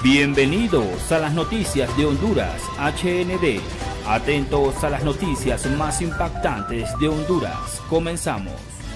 Bienvenidos a las noticias de Honduras, HND. Atentos a las noticias más impactantes de Honduras. Comenzamos.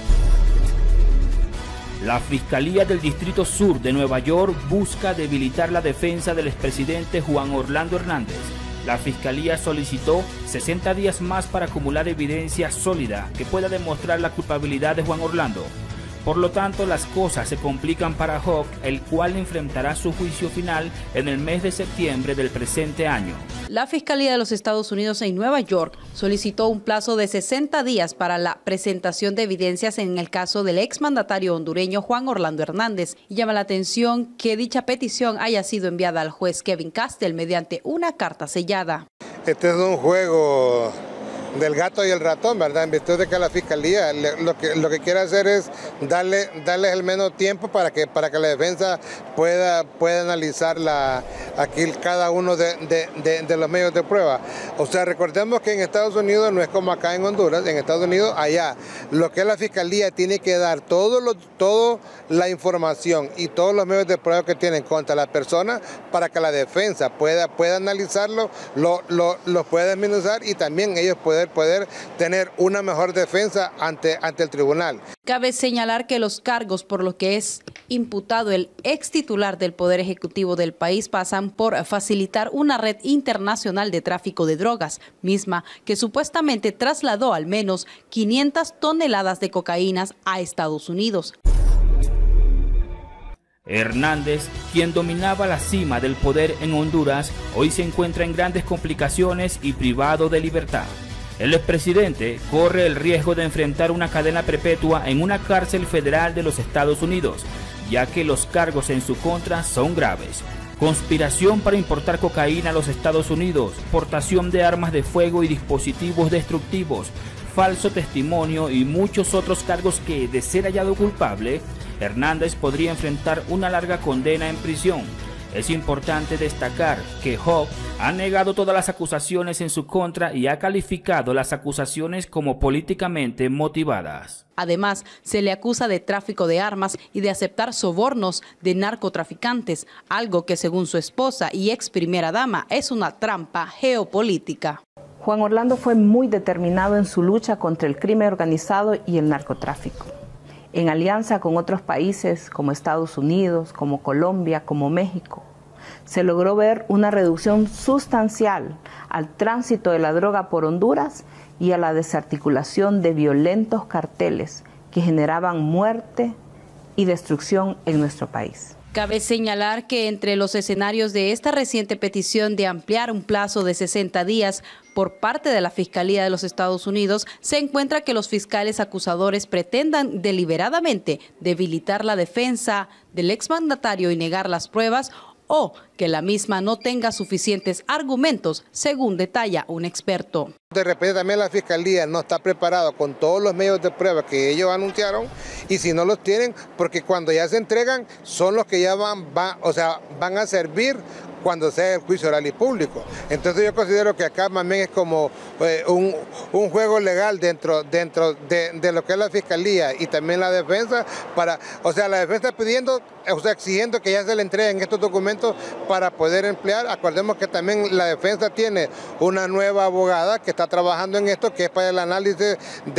La Fiscalía del Distrito Sur de Nueva York busca debilitar la defensa del expresidente Juan Orlando Hernández. La Fiscalía solicitó 60 días más para acumular evidencia sólida que pueda demostrar la culpabilidad de Juan Orlando. Por lo tanto, las cosas se complican para Hawk, el cual enfrentará su juicio final en el mes de septiembre del presente año. La Fiscalía de los Estados Unidos en Nueva York solicitó un plazo de 60 días para la presentación de evidencias en el caso del exmandatario hondureño Juan Orlando Hernández. Y llama la atención que dicha petición haya sido enviada al juez Kevin Castell mediante una carta sellada. Este es un juego del gato y el ratón, ¿verdad? En virtud de que la Fiscalía lo que quiere hacer es darles el menos tiempo para que la defensa pueda analizar aquí cada uno de los medios de prueba. O sea, recordemos que en Estados Unidos no es como acá en Honduras. En Estados Unidos, allá, lo que es la Fiscalía tiene que dar toda la información y todos los medios de prueba que tienen contra la persona para que la defensa pueda analizarlo, lo pueda desmenuzar y también ellos poder tener una mejor defensa ante el tribunal. Cabe señalar que los cargos por los que es imputado el ex titular del Poder Ejecutivo del país pasan por facilitar una red internacional de tráfico de drogas, misma que supuestamente trasladó al menos 500 toneladas de cocaínas a Estados Unidos. Hernández, quien dominaba la cima del poder en Honduras, hoy se encuentra en grandes complicaciones y privado de libertad. El expresidente corre el riesgo de enfrentar una cadena perpetua en una cárcel federal de los Estados Unidos, ya que los cargos en su contra son graves. Conspiración para importar cocaína a los Estados Unidos, portación de armas de fuego y dispositivos destructivos, falso testimonio y muchos otros cargos que, de ser hallado culpable, Hernández podría enfrentar una larga condena en prisión. Es importante destacar que Hawk ha negado todas las acusaciones en su contra y ha calificado las acusaciones como políticamente motivadas. Además, se le acusa de tráfico de armas y de aceptar sobornos de narcotraficantes, algo que según su esposa y ex primera dama es una trampa geopolítica. Juan Orlando fue muy determinado en su lucha contra el crimen organizado y el narcotráfico. En alianza con otros países como Estados Unidos, como Colombia, como México, se logró ver una reducción sustancial al tránsito de la droga por Honduras y a la desarticulación de violentos carteles que generaban muerte y destrucción en nuestro país. Cabe señalar que entre los escenarios de esta reciente petición de ampliar un plazo de 60 días por parte de la Fiscalía de los Estados Unidos se encuentra que los fiscales acusadores pretendan deliberadamente debilitar la defensa del exmandatario y negar las pruebas o que la misma no tenga suficientes argumentos, según detalla un experto. De repente también la Fiscalía no está preparada con todos los medios de prueba que ellos anunciaron y si no los tienen, porque cuando ya se entregan son los que ya van a servir cuando sea el juicio oral y público. Entonces yo considero que acá más bien es como un juego legal dentro de lo que es la Fiscalía y también la defensa la defensa exigiendo que ya se le entreguen estos documentos para poder emplear. Acordemos que también la defensa tiene una nueva abogada que está trabajando en esto, que es para el análisis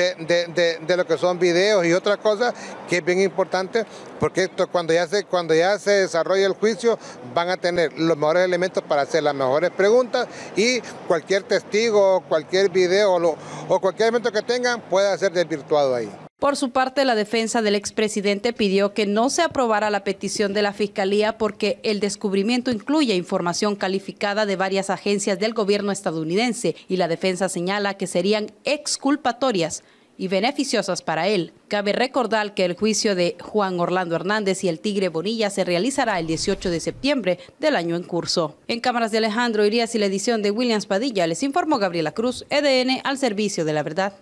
de lo que son videos y otras cosas, que es bien importante, porque esto cuando ya se desarrolle el juicio van a tener los mejores elementos para hacer las mejores preguntas y cualquier testigo, cualquier video o cualquier elemento que tengan pueda ser desvirtuado ahí. Por su parte, la defensa del expresidente pidió que no se aprobara la petición de la Fiscalía porque el descubrimiento incluye información calificada de varias agencias del gobierno estadounidense y la defensa señala que serían exculpatorias y beneficiosas para él. Cabe recordar que el juicio de Juan Orlando Hernández y el Tigre Bonilla se realizará el 18 de septiembre del año en curso. En cámaras de Alejandro Irías y la edición de Williams Padilla, les informó Gabriela Cruz, EDN, al servicio de la verdad.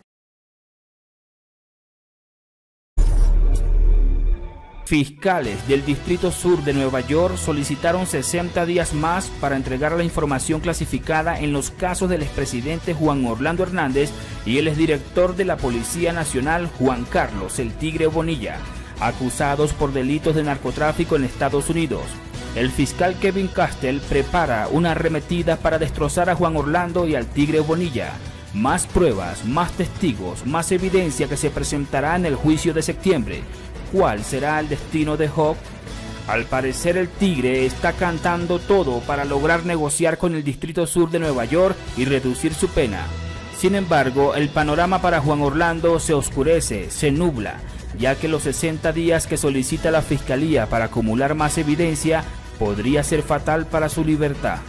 Fiscales del Distrito Sur de Nueva York solicitaron 60 días más para entregar la información clasificada en los casos del expresidente Juan Orlando Hernández y el exdirector de la Policía Nacional Juan Carlos El Tigre Bonilla, acusados por delitos de narcotráfico en Estados Unidos. el fiscal Kevin Castell prepara una arremetida para destrozar a Juan Orlando y al Tigre Bonilla. Más pruebas, más testigos, más evidencia que se presentará en el juicio de septiembre. ¿Cuál será el destino de Job? Al parecer el Tigre está cantando todo para lograr negociar con el Distrito Sur de Nueva York y reducir su pena. Sin embargo, el panorama para Juan Orlando se oscurece, se nubla, ya que los 60 días que solicita la Fiscalía para acumular más evidencia podría ser fatal para su libertad.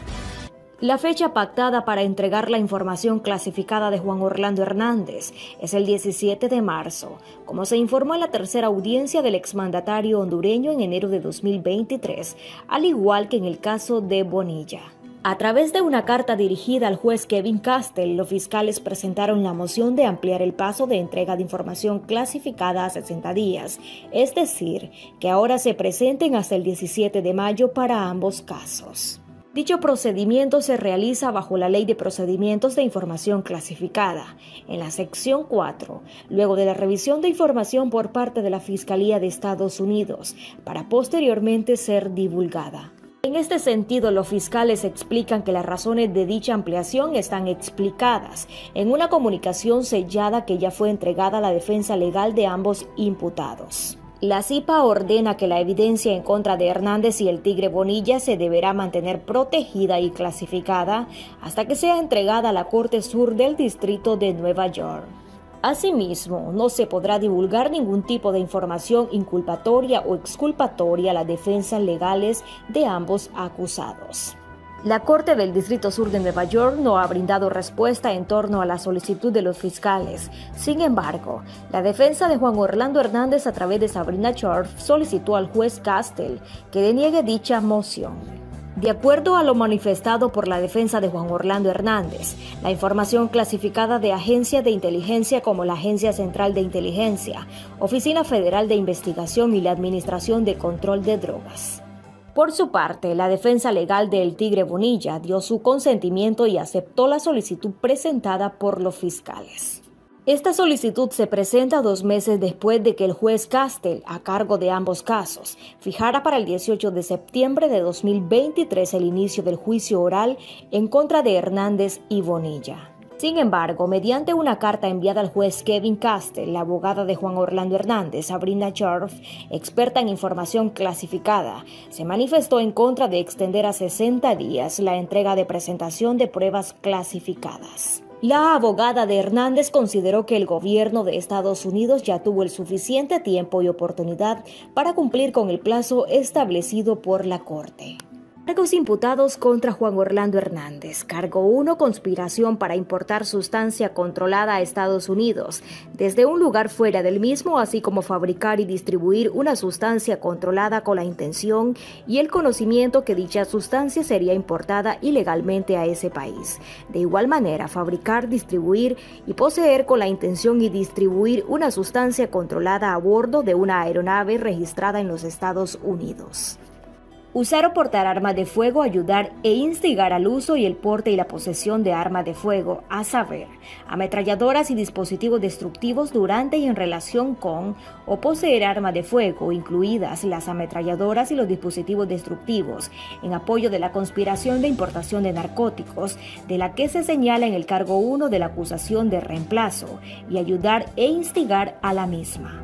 La fecha pactada para entregar la información clasificada de Juan Orlando Hernández es el 17 de marzo, como se informó en la tercera audiencia del exmandatario hondureño en enero de 2023, al igual que en el caso de Bonilla. A través de una carta dirigida al juez Kevin Castell, los fiscales presentaron la moción de ampliar el plazo de entrega de información clasificada a 60 días, es decir, que ahora se presenten hasta el 17 de mayo para ambos casos. Dicho procedimiento se realiza bajo la Ley de Procedimientos de Información Clasificada, en la sección 4, luego de la revisión de información por parte de la Fiscalía de Estados Unidos, para posteriormente ser divulgada. En este sentido, los fiscales explican que las razones de dicha ampliación están explicadas en una comunicación sellada que ya fue entregada a la defensa legal de ambos imputados. La CIPA ordena que la evidencia en contra de Hernández y el Tigre Bonilla se deberá mantener protegida y clasificada hasta que sea entregada a la Corte Sur del Distrito de Nueva York. Asimismo, no se podrá divulgar ningún tipo de información inculpatoria o exculpatoria a las defensas legales de ambos acusados. La Corte del Distrito Sur de Nueva York no ha brindado respuesta en torno a la solicitud de los fiscales. Sin embargo, la defensa de Juan Orlando Hernández a través de Sabrina Scharf solicitó al juez Castell que deniegue dicha moción. De acuerdo a lo manifestado por la defensa de Juan Orlando Hernández, la información clasificada de agencias de inteligencia como la Agencia Central de Inteligencia, Oficina Federal de Investigación y la Administración de Control de Drogas. Por su parte, la defensa legal del Tigre Bonilla dio su consentimiento y aceptó la solicitud presentada por los fiscales. Esta solicitud se presenta 2 meses después de que el juez Castell, a cargo de ambos casos, fijara para el 18 de septiembre de 2023 el inicio del juicio oral en contra de Hernández y Bonilla. Sin embargo, mediante una carta enviada al juez Kevin Castell, la abogada de Juan Orlando Hernández, Sabrina Scharf, experta en información clasificada, se manifestó en contra de extender a 60 días la entrega de presentación de pruebas clasificadas. La abogada de Hernández consideró que el gobierno de Estados Unidos ya tuvo el suficiente tiempo y oportunidad para cumplir con el plazo establecido por la Corte. Cargos imputados contra Juan Orlando Hernández. Cargo 1, conspiración para importar sustancia controlada a Estados Unidos desde un lugar fuera del mismo, así como fabricar y distribuir una sustancia controlada con la intención y el conocimiento que dicha sustancia sería importada ilegalmente a ese país. De igual manera, fabricar, distribuir y poseer con la intención y distribuir una sustancia controlada a bordo de una aeronave registrada en los Estados Unidos. Usar o portar armas de fuego, ayudar e instigar al uso y el porte y la posesión de armas de fuego, a saber, ametralladoras y dispositivos destructivos durante y en relación con, o poseer armas de fuego, incluidas las ametralladoras y los dispositivos destructivos, en apoyo de la conspiración de importación de narcóticos, de la que se señala en el cargo 1 de la acusación de reemplazo, y ayudar e instigar a la misma.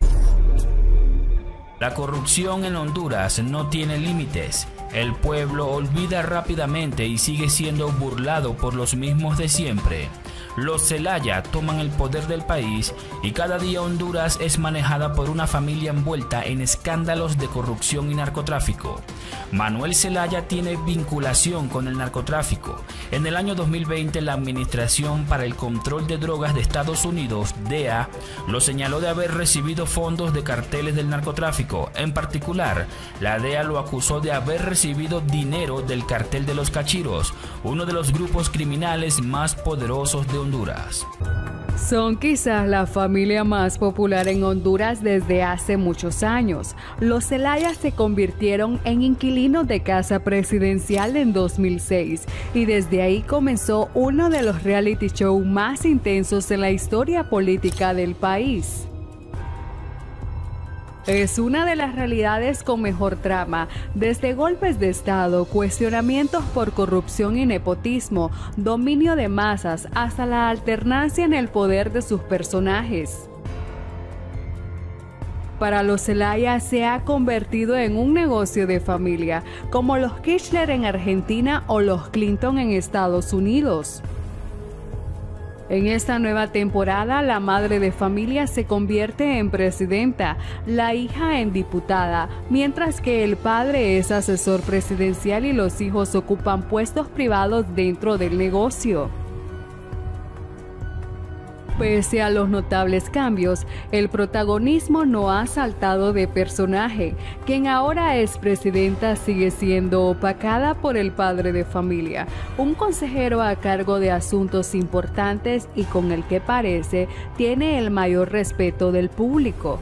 La corrupción en Honduras no tiene límites. El pueblo olvida rápidamente y sigue siendo burlado por los mismos de siempre. Los Zelaya toman el poder del país y cada día Honduras es manejada por una familia envuelta en escándalos de corrupción y narcotráfico. Manuel Zelaya tiene vinculación con el narcotráfico. En el año 2020, la Administración para el Control de Drogas de Estados Unidos, DEA, lo señaló de haber recibido fondos de carteles del narcotráfico. En particular, la DEA lo acusó de haber recibido dinero del cartel de los Cachiros, uno de los grupos criminales más poderosos de Honduras. Son quizás la familia más popular en Honduras desde hace muchos años. Los Zelaya se convirtieron en inquilinos de casa presidencial en 2006 y desde ahí comenzó uno de los reality shows más intensos en la historia política del país. Es una de las realidades con mejor trama, desde golpes de Estado, cuestionamientos por corrupción y nepotismo, dominio de masas, hasta la alternancia en el poder de sus personajes. Para los Zelaya se ha convertido en un negocio de familia, como los Kirchner en Argentina o los Clinton en Estados Unidos. En esta nueva temporada, la madre de familia se convierte en presidenta, la hija en diputada, mientras que el padre es asesor presidencial y los hijos ocupan puestos privados dentro del negocio. Pese a los notables cambios, el protagonismo no ha saltado de personaje. Quien ahora es presidenta sigue siendo opacada por el padre de familia, un consejero a cargo de asuntos importantes y con el que parece tiene el mayor respeto del público.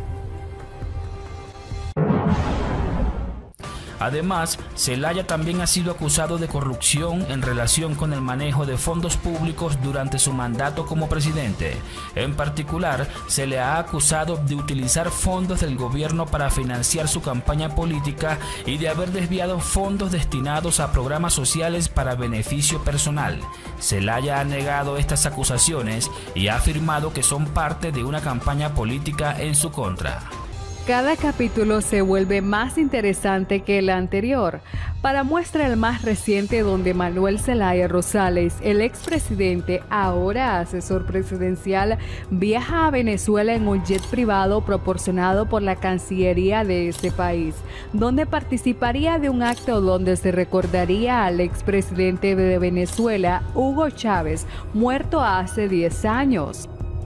Además, Zelaya también ha sido acusado de corrupción en relación con el manejo de fondos públicos durante su mandato como presidente. En particular, se le ha acusado de utilizar fondos del gobierno para financiar su campaña política y de haber desviado fondos destinados a programas sociales para beneficio personal. Zelaya ha negado estas acusaciones y ha afirmado que son parte de una campaña política en su contra. Cada capítulo se vuelve más interesante que el anterior. Para muestra el más reciente, donde Manuel Zelaya Rosales, el expresidente, ahora asesor presidencial, viaja a Venezuela en un jet privado proporcionado por la Cancillería de ese país, donde participaría de un acto donde se recordaría al expresidente de Venezuela, Hugo Chávez, muerto hace 10 años.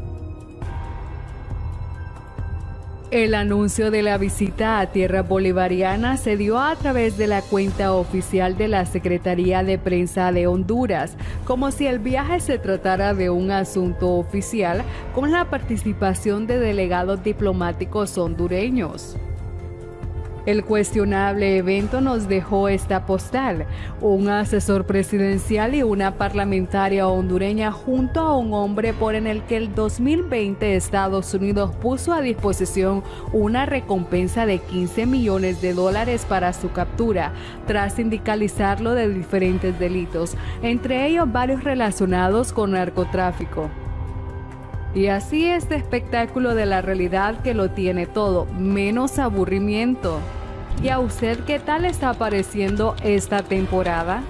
El anuncio de la visita a tierra bolivariana se dio a través de la cuenta oficial de la Secretaría de Prensa de Honduras, como si el viaje se tratara de un asunto oficial con la participación de delegados diplomáticos hondureños. El cuestionable evento nos dejó esta postal: un asesor presidencial y una parlamentaria hondureña junto a un hombre por en el que el 2020 Estados Unidos puso a disposición una recompensa de $15 millones para su captura, tras sindicalizarlo de diferentes delitos, entre ellos varios relacionados con narcotráfico. Y así este espectáculo de la realidad que lo tiene todo, menos aburrimiento. ¿Y a usted qué tal está pareciendo esta temporada?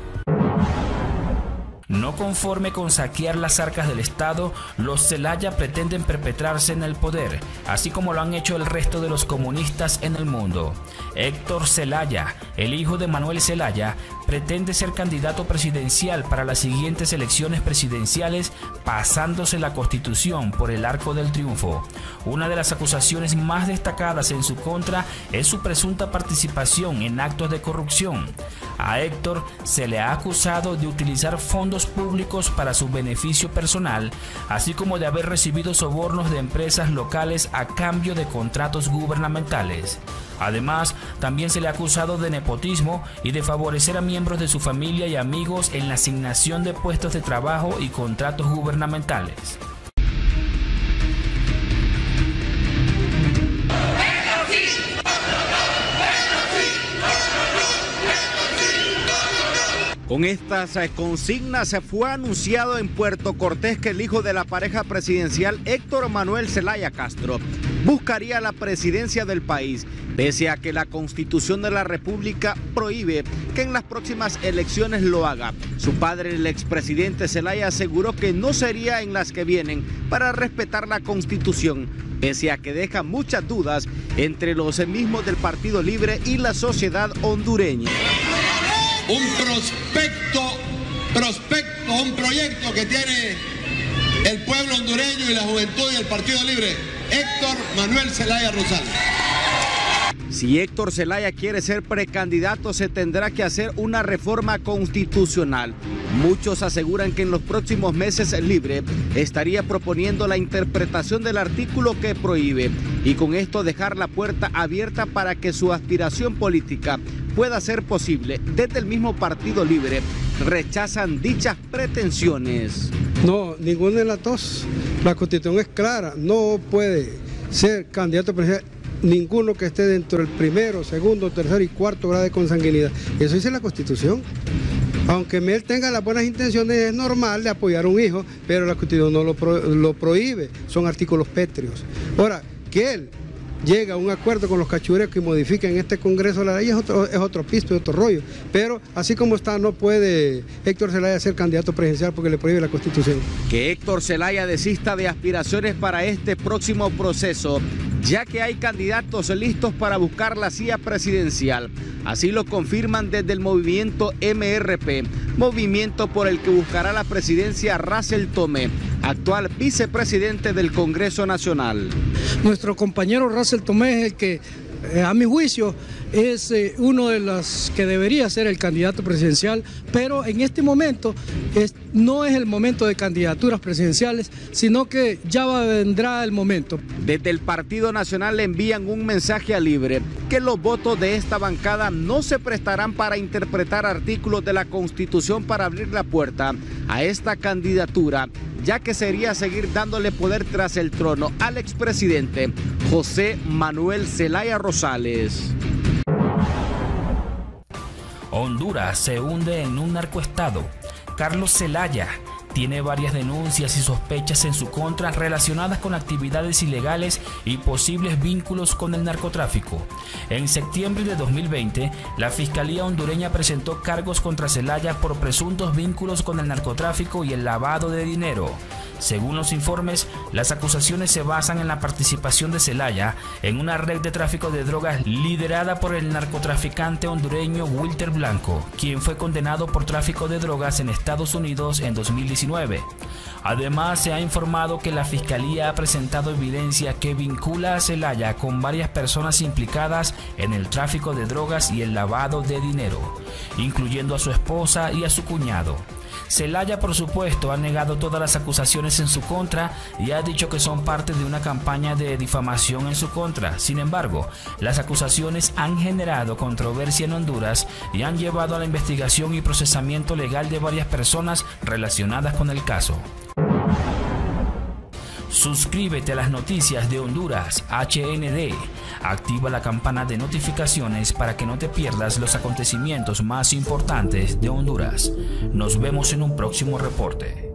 No conforme con saquear las arcas del Estado, los Zelaya pretenden perpetrarse en el poder, así como lo han hecho el resto de los comunistas en el mundo. Héctor Zelaya, el hijo de Manuel Zelaya, pretende ser candidato presidencial para las siguientes elecciones presidenciales, pasándose la Constitución por el arco del triunfo. Una de las acusaciones más destacadas en su contra es su presunta participación en actos de corrupción. A Héctor se le ha acusado de utilizar fondos públicos para su beneficio personal, así como de haber recibido sobornos de empresas locales a cambio de contratos gubernamentales. Además, también se le ha acusado de nepotismo y de favorecer a miembros de su familia y amigos en la asignación de puestos de trabajo y contratos gubernamentales. Con estas consignas se fue anunciado en Puerto Cortés que el hijo de la pareja presidencial, Héctor Manuel Zelaya Castro, buscaría la presidencia del país, pese a que la Constitución de la República prohíbe que en las próximas elecciones lo haga. Su padre, el expresidente Zelaya, aseguró que no sería en las que vienen para respetar la Constitución, pese a que deja muchas dudas entre los mismos del Partido Libre y la sociedad hondureña. Un un proyecto que tiene el pueblo hondureño y la juventud y el Partido Libre, Héctor Manuel Zelaya Rosales. Si Héctor Zelaya quiere ser precandidato, se tendrá que hacer una reforma constitucional. Muchos aseguran que en los próximos meses Libre estaría proponiendo la interpretación del artículo que prohíbe y con esto dejar la puerta abierta para que su aspiración política pueda ser posible. Desde el mismo Partido Libre rechazan dichas pretensiones. No, ninguna de las dos. La Constitución es clara, no puede ser candidato presidencial ninguno que esté dentro del primero, segundo, tercero y cuarto grado de consanguinidad. Eso dice la Constitución. Aunque él tenga las buenas intenciones, es normal de apoyar a un hijo, pero la Constitución no lo prohíbe, son artículos pétreos. Ahora, que él llega a un acuerdo con los cachureos que modifiquen este Congreso la ley es otro pisto y otro rollo, pero así como está, no puede Héctor Zelaya ser candidato presidencial porque le prohíbe la Constitución. Que Héctor Zelaya desista de aspiraciones para este próximo proceso, ya que hay candidatos listos para buscar la silla presidencial. Así lo confirman desde el movimiento MRP, movimiento por el que buscará la presidencia Russell Tomé, actual vicepresidente del Congreso Nacional. Nuestro compañero Russell Tomé es el que, a mi juicio, es uno de los que debería ser el candidato presidencial, pero en este momento no es el momento de candidaturas presidenciales, sino que ya vendrá el momento. Desde el Partido Nacional le envían un mensaje a Libre, que los votos de esta bancada no se prestarán para interpretar artículos de la Constitución para abrir la puerta a esta candidatura, ya que sería seguir dándole poder tras el trono al expresidente José Manuel Zelaya Rosales. Honduras se hunde en un narcoestado. Carlos Zelaya tiene varias denuncias y sospechas en su contra relacionadas con actividades ilegales y posibles vínculos con el narcotráfico. En septiembre de 2020, la Fiscalía hondureña presentó cargos contra Zelaya por presuntos vínculos con el narcotráfico y el lavado de dinero. Según los informes, las acusaciones se basan en la participación de Zelaya en una red de tráfico de drogas liderada por el narcotraficante hondureño Wilter Blanco, quien fue condenado por tráfico de drogas en Estados Unidos en 2019. Además, se ha informado que la Fiscalía ha presentado evidencia que vincula a Zelaya con varias personas implicadas en el tráfico de drogas y el lavado de dinero, incluyendo a su esposa y a su cuñado. Zelaya, por supuesto, ha negado todas las acusaciones en su contra y ha dicho que son parte de una campaña de difamación en su contra. Sin embargo, las acusaciones han generado controversia en Honduras y han llevado a la investigación y procesamiento legal de varias personas relacionadas con el caso. Suscríbete a las noticias de Honduras HND. Activa la campana de notificaciones para que no te pierdas los acontecimientos más importantes de Honduras. Nos vemos en un próximo reporte.